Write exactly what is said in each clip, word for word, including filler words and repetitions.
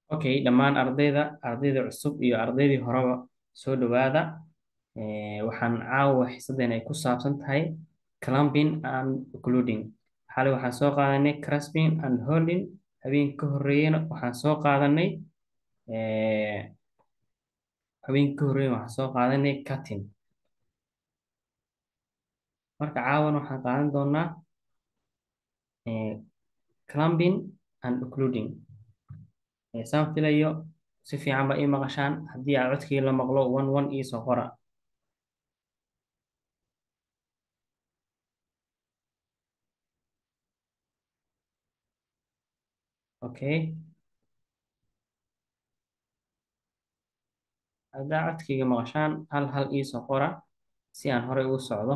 Okay, dhammaan ardayda ardayda cusub iyo ardaydii horeba soo dhawaada. Eh, waxaan caawa xiisadeena ay ku saabsan tahay clamping and occluding. Xalay waxaan soo qaadanay grasping and holding. Habeenka ka horreeyana waxaan soo qaadanay eh, habeenka ka horreeyana waxaan soo qaadanay cutting. Marka caawan waxaan qaadan doonaa eh, clamping and occluding. Eh, saan filayo si fiican ba ii maqashaan. Haddii aad codkii la maqlo one one ii soo qora. Okay. Haddaa codkayga maqashaan hal hal ii soo qora si aan horey ugu socdo.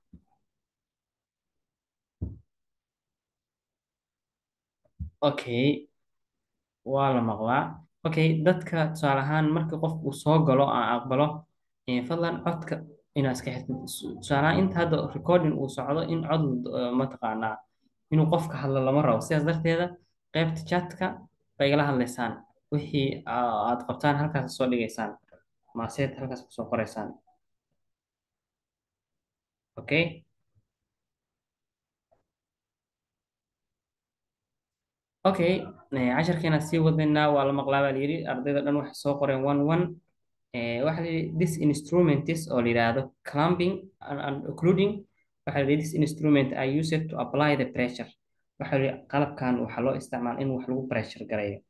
Okay, waa la maqlaa. Okay, dadka tusaale ahaan marka qofku uu soo galo aan aqbalo, eh, fadlan codka inaad iska xirtid. Tusaale ahaan inta hadda recording uu socdo in cod eh, mataqaanaa inuu qofka hadlo lama rabo. Sidaas darteeda qaybta chatka bay igala hadlaysaan. Wixii aa- aad qabtaan halkaas soo dhigaysaan. Maaseed halkaas kusoo qoraysaan. Okay. Okay, eh, casharkeena sii wadaynaa waa la maqlaa baa layidhi ardayda dhan waxay soo qoreen one one. Eh, waxaa la yidhi this instrument is oo la yidhaahdo clamping and, and occluding. Waxaa la yidhi this instrument are used to apply the pressure. Waxaa la yidhi qalabkan waxaa loo isticmaala in wax lagu pressure gareeyo.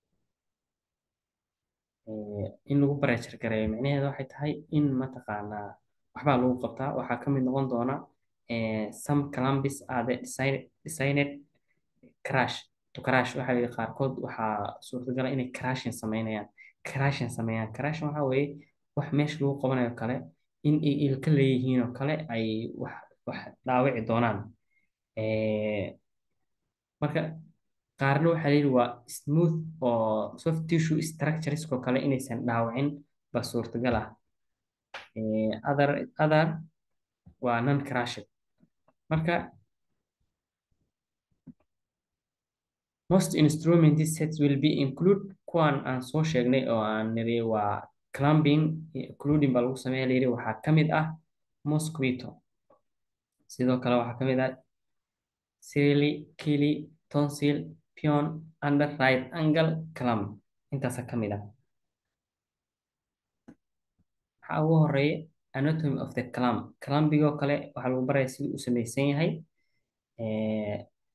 Eh, in lagu pressure gareeyo micnaheedu waxay tahay in mataqaanaa waxbaa lagu qabtaa. Waxaa ka mid noqon doona eh, some clamps are the designed, designed crash to crash. Waxaa la yidhi qaarkood waxaa suurtagal ah inay crashing sameynayaan crashing sameeyaan crashing waxaa weeye wax meesha lagu qabanayo kale in ay ilka leeyihiin oo kale ay wax wax dhaawici doonaan. Eh, marka qaarna waxaa la yidhi waa smooth oo soft tissue structures oo kale inaysan dhaawicin ba suurtagal ah. Eh, other other waa non crashing. Marka most instrument sets will be include kuwan aan soo sheegnay oo aan niri waa clamping including baa lagu sameeya layidhi waxaa ka mid ah mosquito, sidoo kale waxaa ka mid ah Sealy, Kili, tonsil, pion, under right angle clamp. Intaasa ka mid ah. Waxaa ugu horeeya anatomy of the clamp. Clampigoo kale waxaa lagu baraya siduu u samaysan yahay. Eh,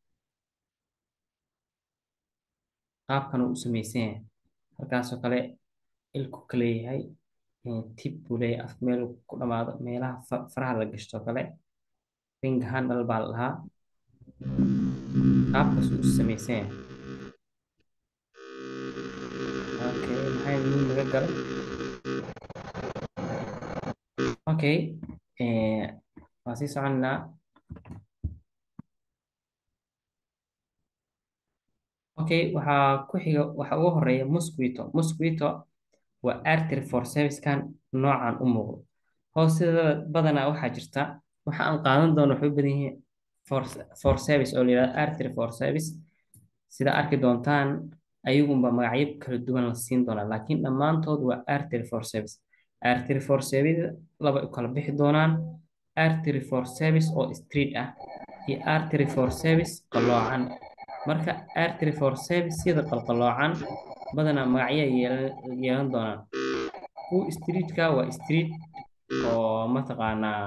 qaabkan uu u samaysan yahay. Halkaasoo kale ilku ka leeyahay. Eh, tip buu leeyahay af meel uu ku dhamaado meelaha fa- faraha la gashto kale. Ring handle baa la dhahaa. Qaabkaas uu u samaysan yahay. Okay, maxay muhiim naga galay? Okay, eh, waan sii soconaa. Okay, waxaa ku xiga waxaa ugu horeeya mosquito. Mosquito waa artery forceps-kan noocan u muuqdo. Hoosteeda badanaa waxaa jirta waxa aan qaadan doono waxay u badan yihiin force- forceps oo la yidhahdo artery forceps. Sida arki doontaan ayagunba magacyo kala duwan la siin doonaa laakiin dhammaantood waa artery forceps. Artery forceps laba u kala bixi doonaan artery forceps oo straight ah iyo artery forceps qalloocan. Marka artery forceps sida qalqalloocan badanaa magacyo ay yeelan yeelan doonaan. Kuwa streetka waa street oo mataqaanaa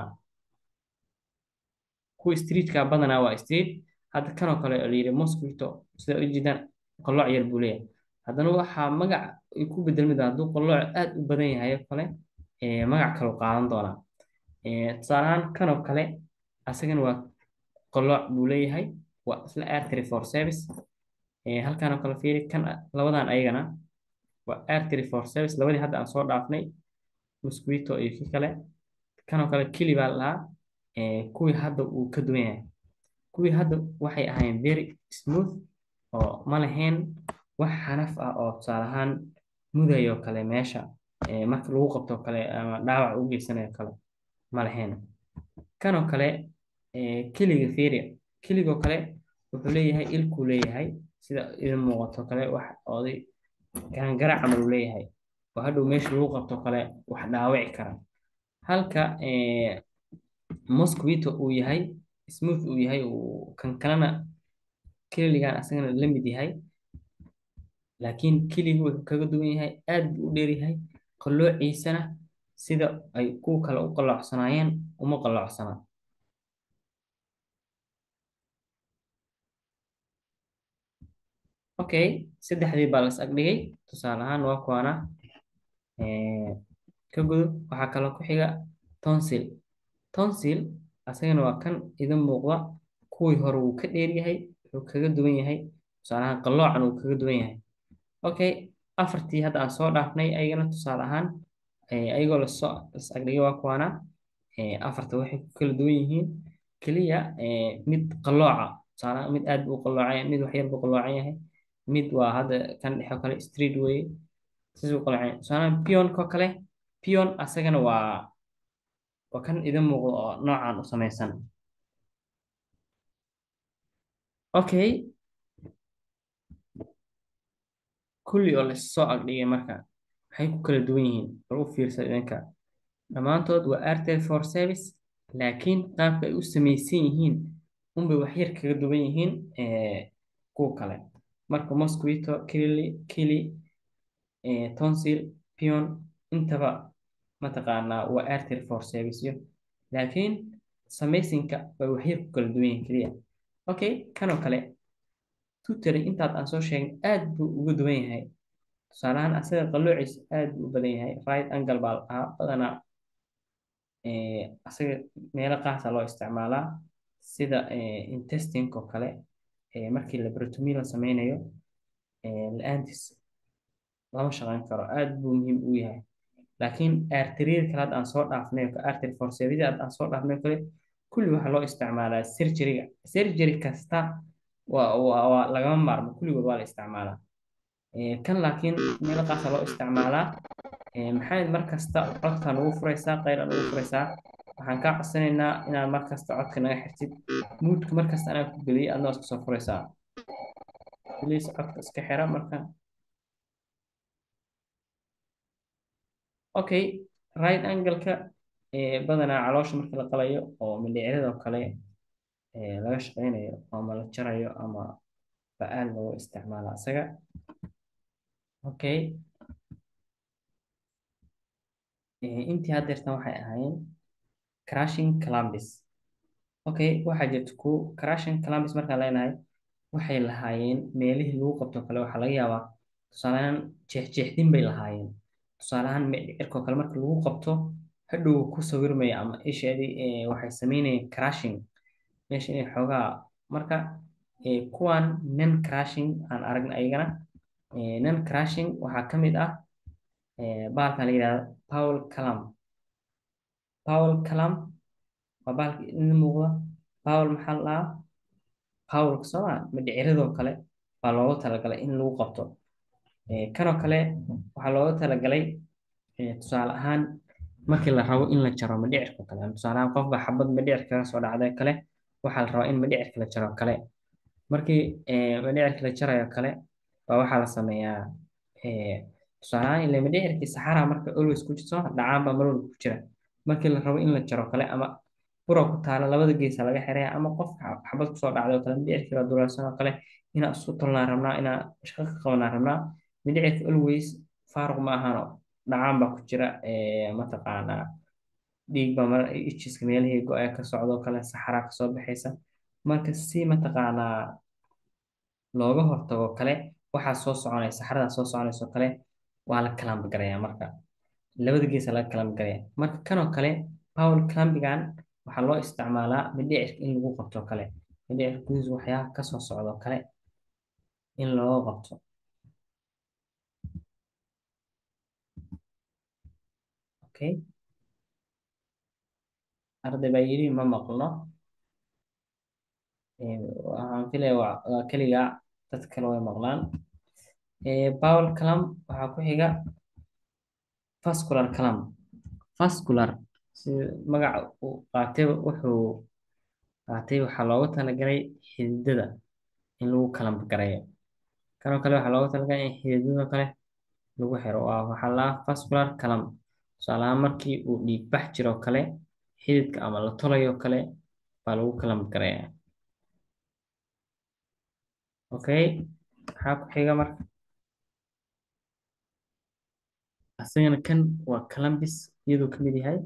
kuwa streetka badanaa waa street. Hadda kanoo kale oo la yidhi mosquito sida u jeedaan qallooc yar buu leeyahay. Haddana waxaa magac ay ku bedelmi doonaa hadduu qallooc aad u badan yahay oo kale eh, magac kale u qaadan doonaa. Eh, tusaale ahaan kanoo kale asagana waa qallooc buu leeyahay waa isla artery forceps. Eh, halkaan oo kale fiiri kan labadan ayagana waa artery forceps labadii hadda aan soo dhaafnay mosquito iyo kii kale. Kanoo kale kili baa la dhahaa. Eh, kuwii hadda uu ka duwan yahay kuwii hadda waxay ahaayeen very smooth oo ma lahayn wax xanaf ah oo tusaale ahaan mudayo kale meesha eh, marka lagu qabto kale ama dhaawac u geysanayo kale ma lahayn. Kanoo kale eh, kiliga fiiri kiligoo kale wuxuu leeyahay ilkuu leeyahay sida idin muuqato kale wax oday garaangarac camal uu leeyahay oo hadhow meesha lagu qabto kale wax dhaawici kara. Halka eh, mosquito uu yahay smooth uu yahay uu kan kalena kelligan asagana la mid yahay, laakiin keligu wuxuu kaga duwan yahay aad buu u dheer yahay, qalloociisana sida ay kuwa kale u qalloocsanaayeen uma qalloocsana. Okay, saddexdii baa las agdhigay, tusaale ahaan waa kuwana. eh, ka gudub waxaa kaloo ku xiga tonsil. Tonsil asagana waa kan idin muuqda, kuwii hore wuu ka dheer yahay, wuxuu kaga duwan yahay, tusaale ahaan qalloocan uu kaga duwan yahay. Okay, afartii hadda aan soo dhaafnay ayagana tusaale ahaan eh, ayagoo lasoo las agdhigay waa kuwana. Eh, afarta waxay ku kala duwan yihiin keliya eh, mid qallooca, tusaale ahaan mid aad buu u qalloocan yahay, mid wax yar buu qalloocan yahay, mid waa hadda kan dhexe oo kale straight way sidaas u qalloocan yahay. Tusaale ahaan pionka oo kale, pion asagana waa waa kan idin muuqda oo noocan u samaysan. Okay, kulli oo lasoo agdhigay marka maxay ku kala duwan yihiin bal u fiirsa idinka. Dhammaantood waa airtel for service, laakiin qaabka ay u samaysan yihiin unbay wax yar kaga duwan yihiin eh, kuwa kale. Marka mosquito, kili, kili, eh, tonsil, pion, intaba mataqaanaa waa airtel for service yo, laakiin samaysinka way wax yar ku kala duwan yihiin keliya. Okay, kanoo kale tutari intaad aan soo sheegin aad buu uga duwan yahay. Tusaale ahaan asaga qalloociisa aad buu u badan yahay, right angle baa la dhahaa badanaa. eh, asaga meelo qaasa loo isticmaalaa sida eh, intestine oo kale, eh, markii laboratomy la sameynayo eh, la-aantiis lama shaqeyn karo, aad buu muhiim u yahay. Laakiin arterial kale hadda aan soo dhaafnay oo kale, artery forceps hadda aan soo dhaafnay oo kale, kulli waxaa loo isticmaalaa surgery-ga. Surgery kasta waa waa waa lagama maarmo, kulligood waa la isticmaalaa. Eh, kan laakiin meelo qaasa loo isticmaalaa. Eh, maxamed mar kasta codka nagu furaysaa, qayla nagu furaysaa, waxaan kaa codsanaynaa inaad mar kasta codka naga xirtid, muudka mar kasta anaa ku geliyay adna iska soo furaysaa. Please codka iska xira marka. Okay, right angle-ka eh, badanaa caloosha marka la qalayo oo mindhicirada oo kale eh, laga shaqeynayo ama la jarayo ama ba-aal loo isticmaala isaga. Okay, eh, intii haddeertan waxay ahaayeen crashing columbus. Okay, waxaa jirta ku crashing columbus markaan leenahay waxay lahaayeen meelihii lagu qabto kale waxaa laga yaabaa tusaale ahaan jeexjeexdin bay lahaayeen. Tusaale ahaan mindhicirka oo kale marka lagu qabto hadhow ku sawirmaya ama isheedii eh, waxay sameynayeen crashing meesha inay xoogaa marka eh, kuwan non crashing aan aragna ayagana. Eh, non crashing waxaa ka mid ah eh, bahalkan la yidhahdo Paul Calam. Paul Calam waa bahalka idin muuqda. Paul maxaa la dhahaa? Paul soma mindhiciradoo kale baa loogu talagalay in lagu qabto. Eh, kanoo kale waxaa loogu talagalay eh, tusaale ahaan markii la rabo in la jaro mindhicirka kale, tusaale ahaan qof baa xabad mindhicir kaga soo dhacday kale, waxaa la rabaa in mindhicirka la jaro kale. Markii eh, mindhicirka la jarayo kale baa waxaa la sameeyaa eh, tusaale ahaan ilaa mindhicirkii saxara marka always ku jirto dhacaan baa mar walba ku jira. Markii la rabo in la jaro kale ama buro ku taala labada geesa laga xiraya ama qof xabad kusoo dhacday oo kale mindhicirkii la duleelsan oo kale inaa isu tolnaan rabnaa inaa shaqo ka qabanaan rabnaa. Mindhicirka always faaruq ma ahano, dhacaan baa ku jira eh, mataqaanaa dhiig baa mar ijiska meelihii go-ee ka socdo oo kale saxara kasoo baxaysa. Marka si mataqaanaa looga hortago kale waxaa soo soconaysa saxaradaa soo soconaysa oo kale waa la kalamb garayaa marka labada geesa laga kalamb garayaa. Marka kanoo kale Paul Clambigan waxaa loo isticmaalaa mindhicirka in lagu qabto kale, mindhicirka gudihiisa waxyaaba kasoo socdo kale in looga qabto. Okay, arday baa yidhi ma maqlo. Eh, waxaan filaya waa waa keliga dad kale way maqlaan. Eh, Paul Clam waxaa ku xiga vascular clam. Vascular si magaca uu qaatay wuxuu qaatay waxaa loogu talagalay xididada in lagu kalamb gareeyo. Kanoo kale waxaa loogu talagalay in xididada kale lagu xiro waa waxaa la vascular clamp. Tusaale ahaan markii uu dhiig bax jiro kale, xididka ama la tolayo kale baa lagu clamp garayaa. Okay, maxaa ku xiga marka? asagana kan waa calampis iyadoo kamid yahay.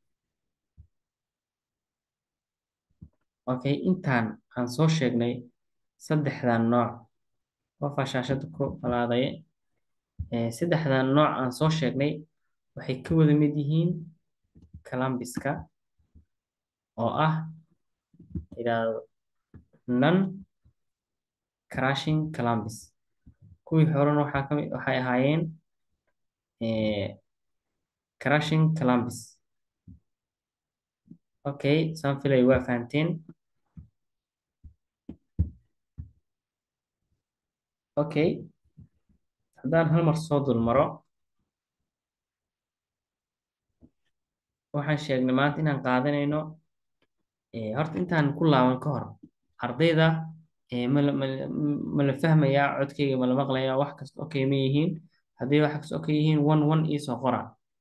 Okay, intaan aan soo sheegnay saddexdan nooc, qofaa shaashada ku falaaday. Eh, saddexdan nooc aan soo sheegnay waxay ka wada mid yihiin calampiska oo ah yidhaahdo non crushing calampis. kuwii horena waxaa kamid waxay ahaayeen eh, crushing calampis. Okay, saan filay waa fahanteen. Okay, haddaan hal mar soo dul maro, waxaan sheegnay maanta inaan qaadanayno eh, horta intaan ku laaban ka hor ardayda eh, ma la ma la- ma la fahmayaa codkayga, ma la maqlayaa, wax kasta okay ma yihiin? haddii wax kasta okay yihiin one one iisoo qora.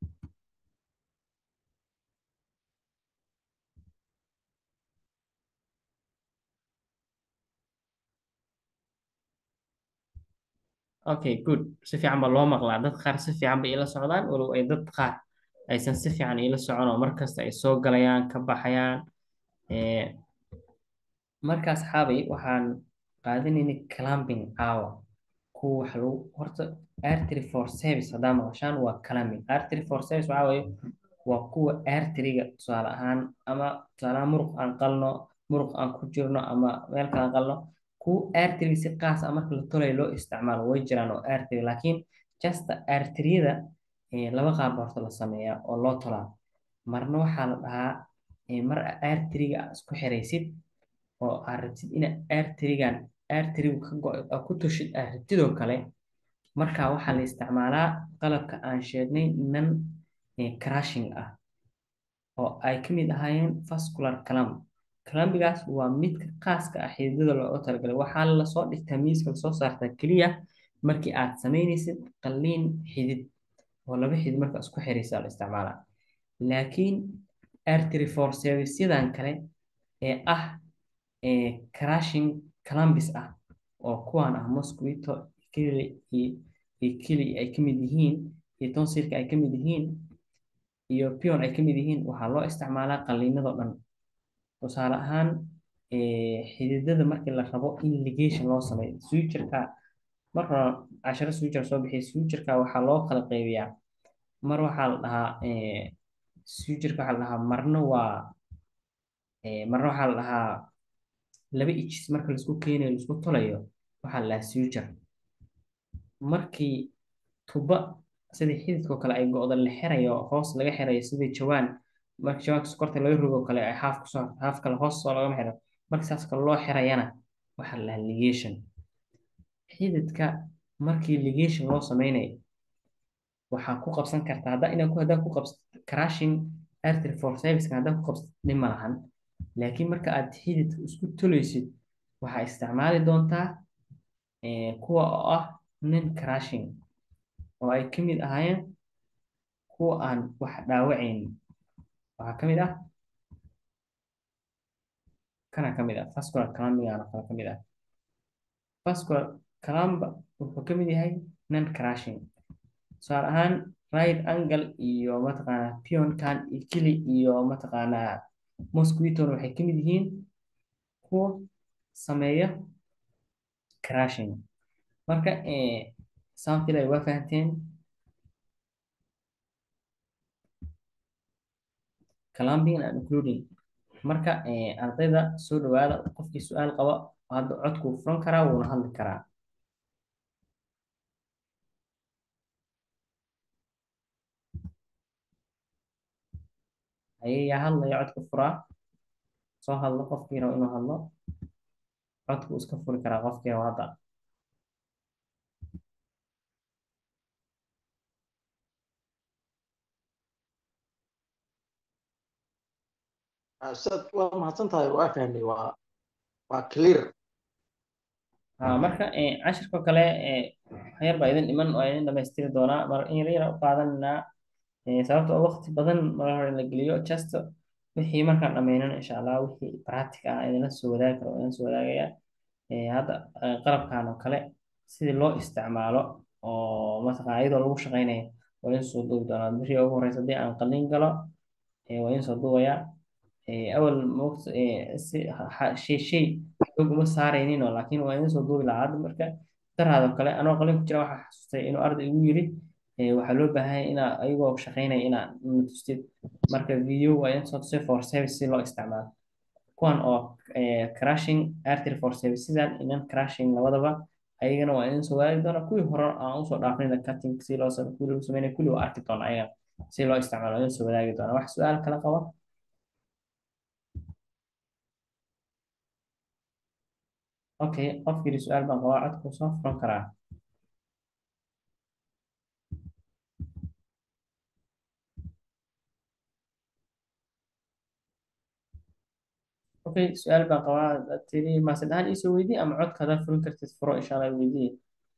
Okay, good. Si fiican baa loo maqlaa. Dad qaar si fiican bay ila socdaan, walow ay dad qaar aysan si fiican ila socon oo markasta ay soo galayaan, ka baxayaan. Eh, marka asxaabay waxaan qaadanaynay clamping caawa. kuwa waxa lagu horta artery for service haddaa maqashaan waa clamping. Artery for service waxaa weeye waa kuwa artery-ga tusaale ahaan, ama tusaale ahaan muruq aan qalno, muruq aan ku jirno, ama meel kale aan qalno. kuwa artery si qaas ah marka la tolayo loo isticmaalo way jiraan oo artery, laakiin just arteryada eh, laba qaab baa horta la sameeyaa oo loo tolaa. marna waxaa la dhahaa eh, mar artery-ga aad isku xiraysid oo aad rabtid in arterigan arterigu ka go aad ku tushid aad rabtidoo kale, marka waxaa la isticmaalaa qalabka aan sheegnay non eh, crushing ah oo ay ka mid ahaayeen vascular clamp. clampigaas waa midka khaaska ah xididada looga talagalay. waxaa lasoo dhigtaa miiska lasoo saartaa keliya markii aad samaynaysid qalliin xidid oo laba xidid marka isku xiraysa la isticmaalaa. laakiin artery for service-yadan kale ee ah eh, crushing calampis ah oo kuwaan ah mosquito kili iyo iyo kili ay ka mid yihiin, iyo tonsilka ay ka mid yihiin, iyo pion ay ka mid yihiin, waxaa loo isticmaalaa qalliinadoo dhan. tusaale ahaan eh, xididada markii la rabo in ligation loo sameeyo sutureka, mar hore casharo suture soo bixiya. sutureka waxaa loo kala qaybiyaa, mar waxaa la dhahaa eh, sutureka waxaa la dhahaa marna waa eh, marna waxaa la dhahaa laba inches marka laisku keenayo laisku tolayo waxaa la dhahaa suture. markii tuba sidii xididkoo kale ay go'do la xirayo hoos laga xirayo sidii jawaan, marka jawaanka sokorta laga rogo kale ay xaaf kusoo xaaf kale hoos soo lagama xiro, marka saas kale loo xirayana waxaa la dhahaa ligation. xididka markii ligation loo sameynayo waxaa ku qabsan kartaa haddaa inaa ku haddaa ku qabsat crushing artery for service haddaa ku qabsat dhib ma lahan. laakiin marka aad xididka isku tolaysid waxaa isticmaali doontaa eh, kuwa oo ah non crushing oo ay ka mid ahaayeen kuwa aan wax dhaawacayn. waxaa ka mid ah kana ka mid ah vascular clampingana kale ka mid ah. vascular clamp wuxuu ka mid yahay non crushing. tusaale ahaan right angle iyo mataqaanaa pionkan iyo kili iyo mataqaanaa mosquiton waxay ka mid yihiin kuwa sameeya crushing. marka eh, saan filay waa fahanteen clamping and including. marka eh, ardayda soo dhawaada, qofkii su-aal qaba hadda codku furan karaa wuuna hadli karaa. ayayaa hadlaya codka furaa, soo hadlo qofkii rabo inuu hadlo, codku iska furi karaa qofkii rabo hadda. Ustaad waa mahadsan tahay, waa fahmay, waa waa clear. Ah, marka eh, cashirka kale eh, waxyar baa idin dhiman waa idin dhamaystiri doonaa mar in yar yar u qaadanaa. Eh, sababta oo waqti badan mar hore la geliyo just wixii markaan dhammaynana insha allah wixii practic ah idinla soo wadaagi karo idin soo wadaagaya. Eh, hadda eh, qalabkan oo kale sidii loo isticmaalo oo mataqaa iyadoo lagu shaqeynayo waa idin soo duubi doonaa bishii ugu horeysa haddii aan qalin galo. Eh, waa idin soo duubayaa. Eh, awal moogta eh, si ha- shay shay xoog uma saaraynin oo laakiin waa idin soo duubi lahaa hadda marka daraado kale anoo qalin ku jira waxaa xasuustay inuu arday igu yiri eh, waxaa loo baahan yahay inaa ayagoo shaqeynaya inaa na tustid marka video waa idin soo tusay for service si loo isticmaalo kuwan oo eh, crashing artery for service sidan inan crashing labadaba ayagana waa idin soo wadaagi doona kuwii hore aan usoo dhaafnayna cutting si loo same kuwii lagu sameynay kulli waa arki doona ayaga si loo isticmaalo idin soo wadaagi doona wax su-aal kala qaba. Okay, qofkii su-aal baan qabaa codku soo furan karaa. Okay, su-aal baan qabaa tiri ma saddexan iisoo weydii ama codka hadaad furin kartid furo insha allah weydii.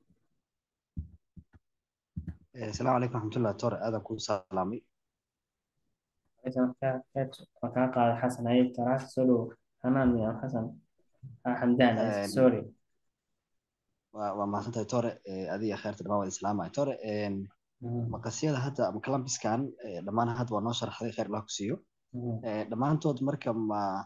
السلام عليكم ورحمة الله تور هذا كل سلامي Aysan ka ka ka kaa qaada xasan ayay taraas soo dhow xanaan miya xasan ah xamdaan ay sorry. وما سنت تور هذه خير تمام الإسلام تور Mhm, مقصية هذا مكلام بس كان لما أنا هذا ونشر هذه خير الله كسيو mhm. لما أنت مركب ما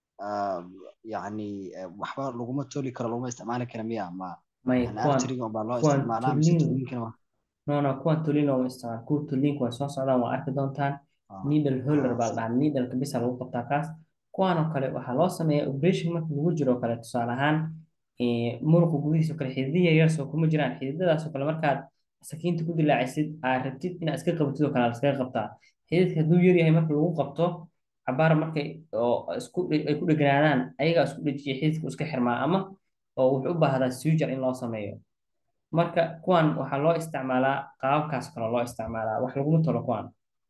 يعني وحبار لغومة تولي كرا لغومة استعمال كلامية ما may يعني kuwan أرتري وما الله kuwan استعمالها tulin مسنتو مين كلمة no no kuwan tulin oo isticmaal kuwa tulinku waa soo socdaan waa arki doontaan آه needle holder آه baa la dhahaa needleka bisa lagu qabtaa kaas kuwan oo kale waxaa loo sameeyaa operation marka lagu jiro oo kale tusaale ahaan eh, muruqa gudihiisa oo kale xididiya yar soo kuma jiraan xididadaas oo kale markaad sakiinta ku dilaacisid aad rabtid inaad iska qabatid oo kale aad iskaga qabtaa xididka hadduu yar yahay marka lagu qabto cabaar markay oo isku dhe- ay ku dheganaadaan ayagaa isku dhejiya xididka iska xirmaa ama oo wuxuu u baahdaa suture in loo sameeyo marka kuwan waxaa loo isticmaalaa qaababkaas kale loo isticmaalaa wax laguma tolo kuwan.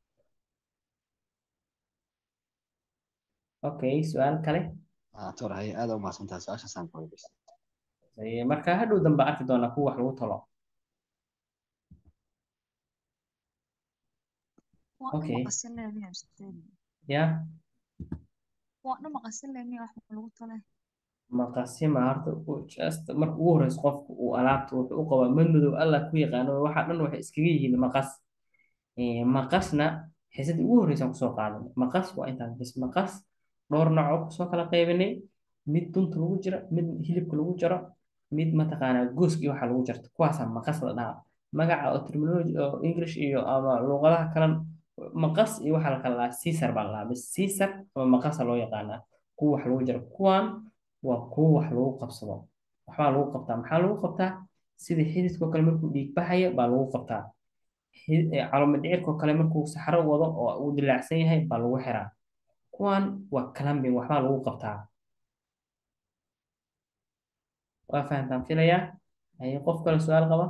Okay, su-aal kale. آه تور هي هذا وما سنت سؤال شخصان كوي بس Eh, marka hadhow dambe arki doonaa kuwa wax lagu tolo. waa dhan Okay, maqasin leemiya ustaad ya waa dhan maqasin leemiya wax lagu talay maqasima horta u- just marka ugu horeysa qofku uu alaabta wuxuu u qabaa madmadow allah ku yaqaano waxa dhan waxay iskaga yihiin maqas. Eh, maqasna xiisadii ugu horreysaan kusoo qaadanay maqas waa intaan bis maqas dhowr nooc oo kusoo kala qaybinay mid dunta lagu jiro mid hilibka lagu jaro mid mataqaanaa gooska iyo waxa lagu jarto kuwaasaa maqas la dhahaa magaca oo terminology oo english iyo ama luqadaha kalan maqas iyo waxa la kala dhahaa caesar baa la dhahaa bis caesar ama maqasa loo yaqaanaa kuwa wax lagu jaro kuwan waa kuwa wax lagu qabsado waxbaa lagu qabtaa maxaa lagu qabtaa sida xididkoo kale markuu dhiig baxaya baa lagu qabtaa hi- ee calooma dhicirka oo kale markuu saxaro wado oo uu dilaacsan yahay baa lagu xiraa kuwan waa clambing waxbaa lagu qabtaa waa fahamtaan filayaa ay qof kale su-aal qaba.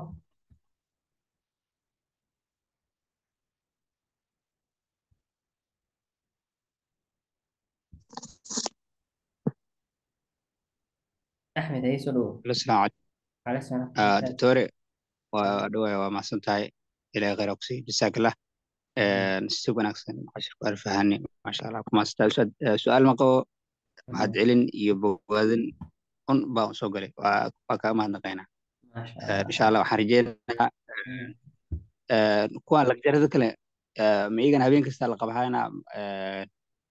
axmed haye soo dhowo السلام عليكم cala salaam آه barakaatu. دكتوري ودوي ومحسن تاي إلى غير أقصي جزاك الله آه نسيب ونكسن عشر ألف هني ما شاء الله كما استاذ سؤال ما قو محد علن يبوذن أن باو سوغري وكما نقينا maasha آه إن allah. شاء الله وحرجين آه كوان لك جرد كله آه ميجان هبين كستال قبهانا آه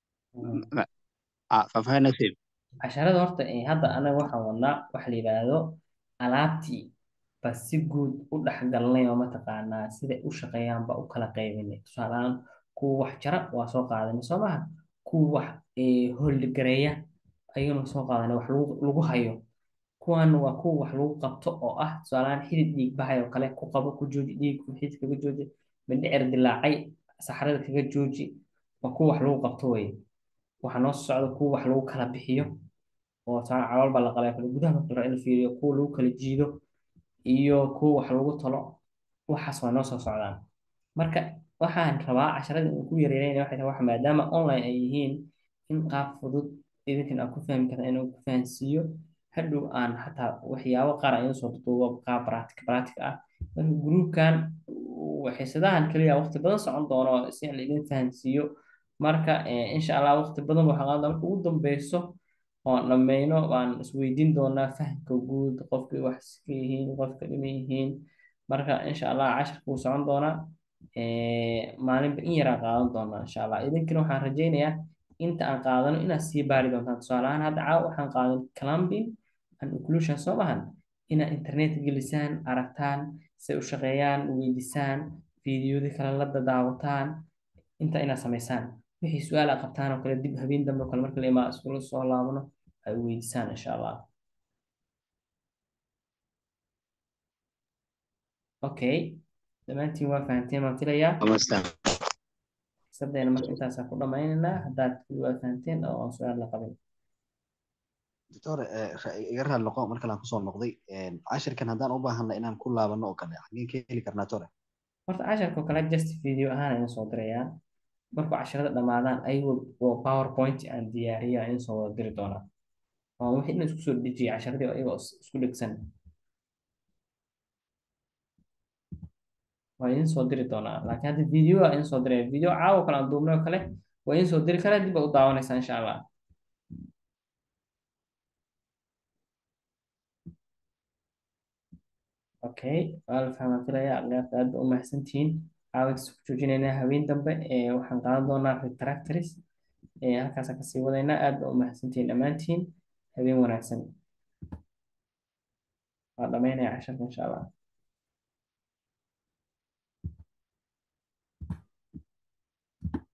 ففهنا نسيب casharada horta ee hadda anaga waxaan wadnaa waxa la yidhaahdo alaabtii ba si guud u dhexgalnay oo mataqaanaa siday u shaqeeyaan ba u kala qaybinay tusaalehaan kuwa wax jara waa soo qaadanay soo maha kuwa wax ee howlgareeya ayagana soo qaadanay wax lagu lagu hayo kuwan waa kuwa wax lagu qabto oo ah tusaalehaan xidid dhiig baxay oo kale ku qabo ku jooji dhiig xidid kaga jooji mindhicir dilaacay saxarada kaga jooji waa kuwa wax lagu qabto weye waxaa noo socda kuwa wax lagu kala bixiyo oo taa calool baa la qalay kale gudaha marka la rabo in la fiiriyo kuwa lagu kala jiido iyo kuwa wax lagu talo waxaas waa noo soo socdaan marka waxaan rabaa casharada in ku yareynayna waxay tahay wax maadaama online ay yihiin in qaab fudud idinkan aad ku fahmi kartaan inuu ku fahansiiyo hadhow aan xataa waxyaabo qaar aan soo duubo qaab practic practic ah marka gruupkan xiisadahan keliya waqti badan socon doono si aan idin fahansiiyo marka eh, insha allah waqti badan waxaa qaadan marka ugu dambeyso oo dhammayno waan isweydiin doonaa fahamka guud qofkii wax iska yihiin qofka dhiman yihiin marka insha allah casharka wuu socon doonaa eh, maalinba in yaraa qaadan doonaa insha allah idinkana waxaan rajaynayaa inta aan qaadano inaad sii baari doontaan tusaale ahaan hadda caawa waxaan qaadan clumping and inclusion soo mahan inaad internet gelisaan aragtaan say u shaqeeyaan weydiisaan fiidiyodii kale la daawataan inta inaad samaysaan wixii su-aal aad qabtaan oo kale dib habeen dambe oo kale marka la imaa iskula soo laabano ay weydiisaan insha allah okay dhammaantiin waa fahanteen baan filayaa ومستر xisadeena marka intaasaan ku dhammaynaynaa haddaad waa fahanteen oo aan su-aal la qabin doctor iga raali noqo mar kale aan kusoo noqday cashirkan haddaan u baahanna inaan ku laabano oo kale xageen ka heli karnaa tore horta casharka oo kale just video ahaan ayaan soo dirayaa markuu casharada dhammaadaan ayagoo oo powerpoint aan diyaariyo ayaan soo wada diri doonaa oo wixii dhan isku soo dejiya casharadii oo ayagoo is- isku dhegsan waa idin soo diri doonaa laakiin hadda video waa idin soo diraya video caawa kale aan duubnay oo kale waa idin soo diri karaa dib baa u daawanaysaa insha allah okay waa la fahmaa filaya aqyaarta aad ba u mahadsantihiin caawinkas ku joojinaynaa haween dambe ee waxaan qaadan doonaa retractors ee halkaasaan kasii wadaynaa aad ba u mahadsantihiin dhammaantiin habeen wanaagsan waa dhamaynaya casharka insha allah